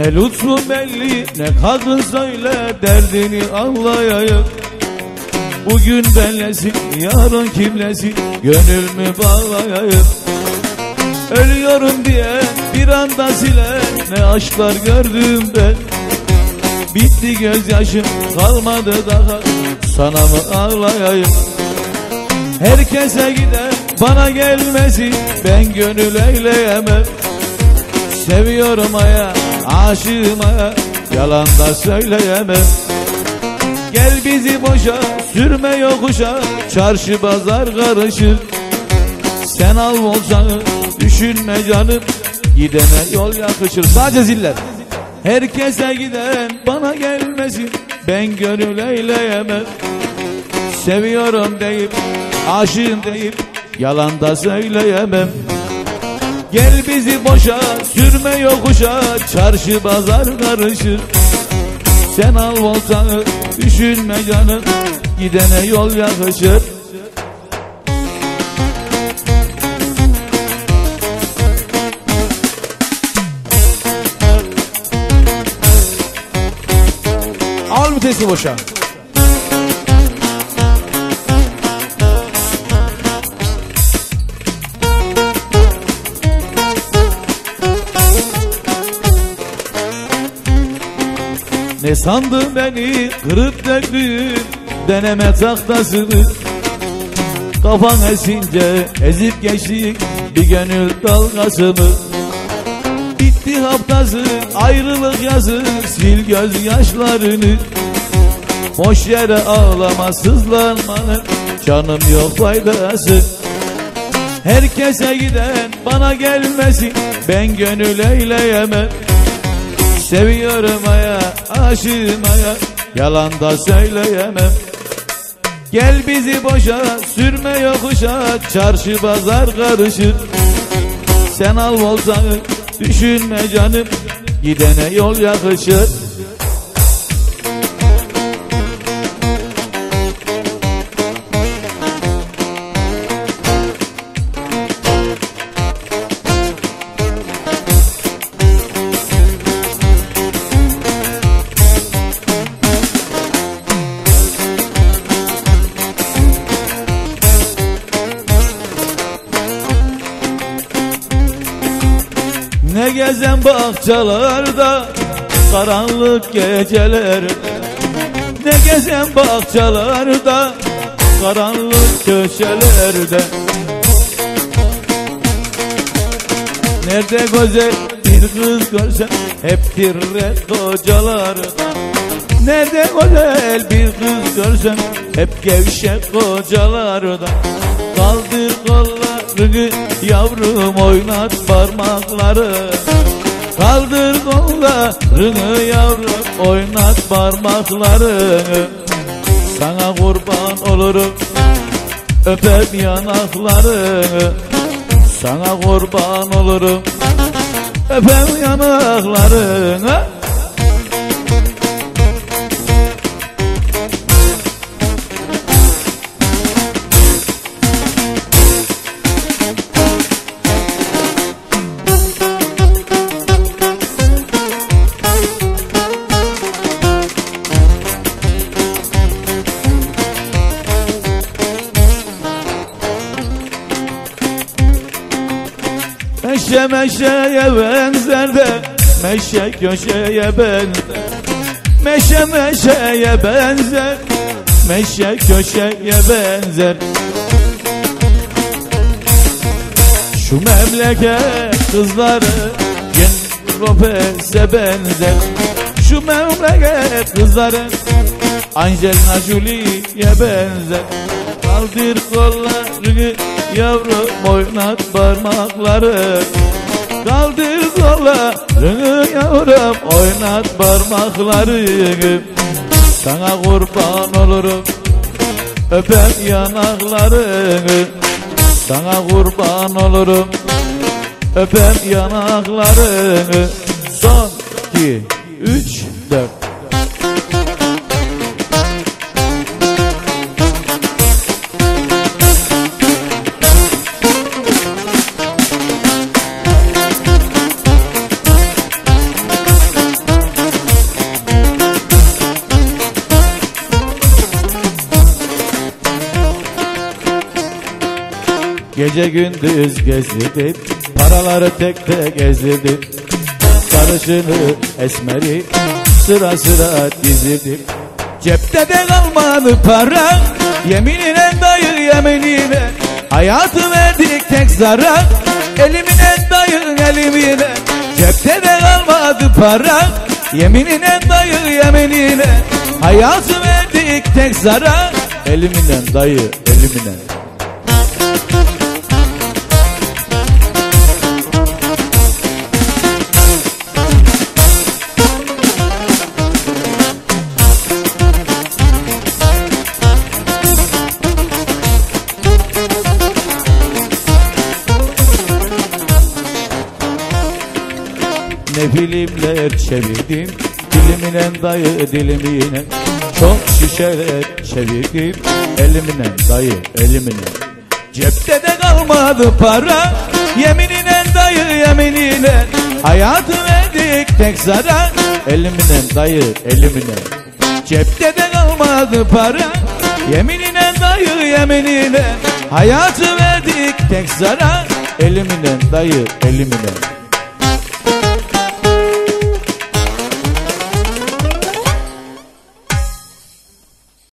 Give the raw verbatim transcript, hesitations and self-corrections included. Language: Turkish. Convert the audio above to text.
Ne lütfu belli ne kadın söyle derdini anlayayım. Bugün benlesin yarın kimlesin gönlümü bağlayayım. Ölüyorum diye bir anda silen ne aşklar gördüm ben. Bitti gözyaşım kalmadı daha sana mı ağlayayım. Herkese giden bana gelmesin ben gönül eyleyemem. Seviyorum aya aşığım aya yalan da söyleyemem. Gel bizi boşa sürme yokuşa çarşı pazar karışır. Sen al olsanı düşünme canım gidene yol yakışır. Sadece ziller. Herkese giden bana gelmesin ben gönül eyleyemem. Seviyorum deyip aşığım deyip yalan da söyleyemem. Gel bizi boşa sürme yokuşa çarşı pazar karışır. Sen al olsanı düşünme canım gidene yol yakışır. Al vitesi boşa. Ne sandın beni kırıp döktüğüm deneme tahtasını. Kafan esince ezip geçtik bir gönül dalgasını. Bitti haftası ayrılık yazı sil gözyaşlarını. Boş yere ağlama sızlanmanın canım yok faydası. Herkese giden bana gelmesin ben gönül eyleyemem. Seviyorum aya aşığım aya yalan da söyleyemem. Gel bizi boşa sürme yokuşa çarşı pazar karışır. Sen al olsanı düşünme canım gidene yol yakışır. Ne gezen bahçalarda karanlık gecelerde. Ne gezen bahçalarda karanlık köşelerde. Nerede güzel bir kız görsen hep tirret kocalarda. Nerede güzel bir kız görsen hep gevşek kocalarda. Kaldır kollarını yavrum oynat parmakları. Kaldır kollarını yavrum oynat parmaklarını. Sana kurban olurum öpem yanaklarını. Sana kurban olurum öpem yanaklarını. Meşe meşeye benzer de meşe köşeye benzer. Meşe meşeye benzer, meşe köşeye benzer. Şu memleket kızları Jennifer'e benzer. Şu memleket kızları Angelina Jolie'ye benzer. Kaldır kollarını yavrum oynat parmakları. Kaldır kollarını yavrum oynat parmakları. Sana kurban olurum öpem yanaklarını. Sana kurban olurum öpem yanaklarını. Son iki üç dört. Gece gündüz gezdirdim, paraları tek tek ezdirdim. Sarışını esmeri sıra sıra dizdirdim. Cepte de kalmadı para, yeminine dayı yeminine. Hayatı verdik tek zarar, elimine dayı elimine. Cepte de kalmadı para, yeminine dayı yeminine. Hayatı verdik tek zarar, elimine dayı elimine. Ne filmler çevirdim, dilimine dayı dilimine. Çok şişeler çevirdim, elimine dayı elimine. Cepte de kalmadı para, yeminine dayı yeminine. Hayatı verdik tek zarar, elimine dayı elimine. Cepte de kalmadı para, yeminine dayı yeminine. Hayatı verdik tek zarar, elimine dayı elimine.